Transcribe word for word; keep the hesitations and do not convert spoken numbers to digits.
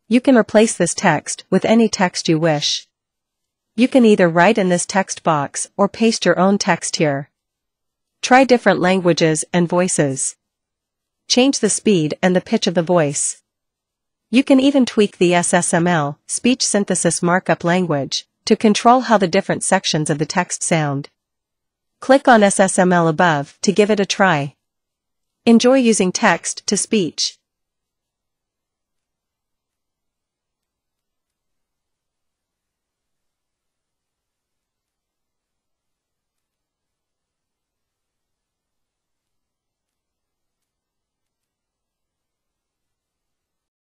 You can replace this text with any text you wish. You can either write in this text box or paste your own text here. Try different languages and voices. Change the speed and the pitch of the voice. You can even tweak the S S M L, speech synthesis markup language, to control how the different sections of the text sound. Click on S S M L above to give it a try. Enjoy using text to speech.